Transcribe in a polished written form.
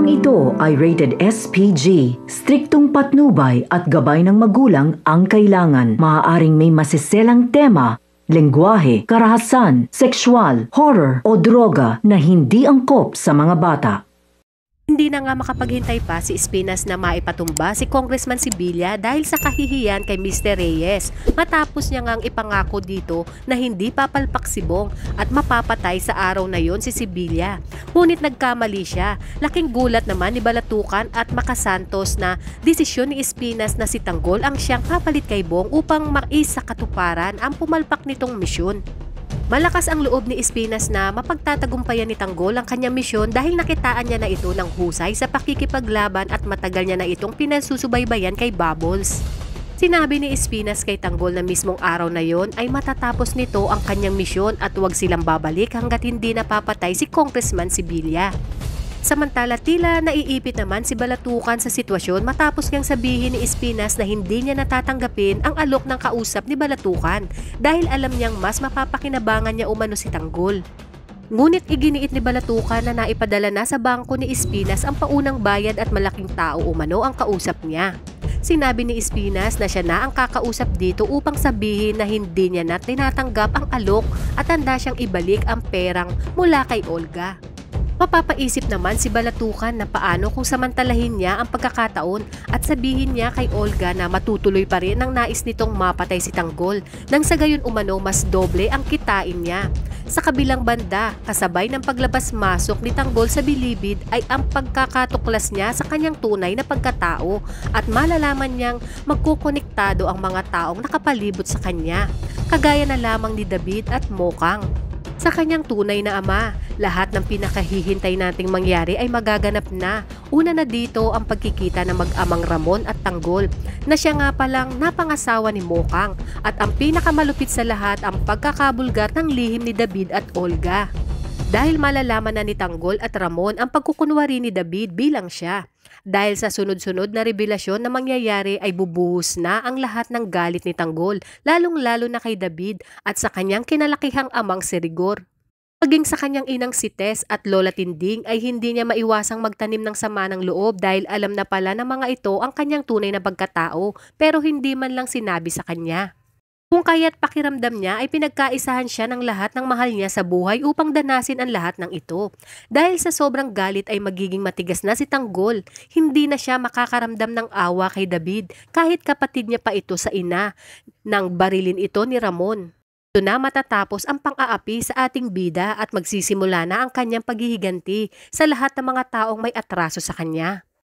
Librong ito ay rated SPG. Striktong patnubay at gabay ng magulang ang kailangan. Maaaring may masiselang tema, lengguwahe, karahasan, sexual, horror o droga na hindi angkop sa mga bata. Hindi na nga makapaghintay pa si Espinas na maipatumba si Congressman Sibilya dahil sa kahihiyan kay Mr. Reyes matapos niya ngang ipangako dito na hindi papalpak si Bong at mapapatay sa araw na yon si Sibilya. Ngunit nagkamali siya. Laking gulat naman ni Balatukan at Makasantos na desisyon ni Espinas na si Tanggol ang siyang papalit kay Bong upang maisa katuparan ang pumalpak nitong misyon. Malakas ang loob ni Espinas na mapagtatagumpayan ni Tanggol ang kanyang misyon dahil nakitaan niya na ito ng husay sa pakikipaglaban at matagal niya na itong pinasusubaybayan kay Bubbles. Sinabi ni Espinas kay Tanggol na mismong araw na yon ay matatapos nito ang kanyang misyon at huwag silang babalik hanggat hindi napapatay si Congressman Sibilya. Samantala tila naiipit naman si Balatukan sa sitwasyon matapos niyang sabihin ni Espinas na hindi niya natatanggapin ang alok ng kausap ni Balatukan dahil alam niyang mas mapapakinabangan niya umano si Tanggol. Ngunit iginiit ni Balatukan na naipadala na sa bangko ni Espinas ang paunang bayad at malaking tao umano ang kausap niya. Sinabi ni Espinas na siya na ang kakausap dito upang sabihin na hindi niya na tinatanggap ang alok at handa siyang ibalik ang perang mula kay Olga. Mapapaisip naman si Balatukan na paano kung samantalahin niya ang pagkakataon at sabihin niya kay Olga na matutuloy pa rin ang nais nitong mapatay si Tanggol nang sa gayon umano mas doble ang kitain niya. Sa kabilang banda, kasabay ng paglabas-masok ni Tanggol sa bilibid ay ang pagkakatuklas niya sa kanyang tunay na pagkatao at malalaman niyang magkukonektado ang mga taong nakapalibot sa kanya, kagaya na lamang ni David at Mokang. Sa kanyang tunay na ama, lahat ng pinakahihintay nating mangyari ay magaganap na. Una na dito ang pagkikita ng mag-amang Ramon at Tanggol na siya nga palang napangasawa ni Mokang at ang pinakamalupit sa lahat ang pagkakabulgar ng lihim ni David at Olga. Dahil malalaman na ni Tanggol at Ramon ang pagkukunwari ni David bilang siya. Dahil sa sunod-sunod na revelasyon na mangyayari ay bubuhos na ang lahat ng galit ni Tanggol, lalong-lalo na kay David at sa kanyang kinalakihang amang si Rigor. Maging sa kanyang inang si Tess at Lola Tinding ay hindi niya maiwasang magtanim ng sama ng loob dahil alam na pala ng mga ito ang kanyang tunay na pagkatao pero hindi man lang sinabi sa kanya. Kung kaya't pakiramdam niya ay pinagkaisahan siya ng lahat ng mahal niya sa buhay upang danasin ang lahat ng ito. Dahil sa sobrang galit ay magiging matigas na si Tanggol. Hindi na siya makakaramdam ng awa kay David kahit kapatid niya pa ito sa ina nang barilin ito ni Ramon. Ito na matatapos ang pang-aapi sa ating bida at magsisimula na ang kanyang paghihiganti sa lahat ng mga taong may atraso sa kanya.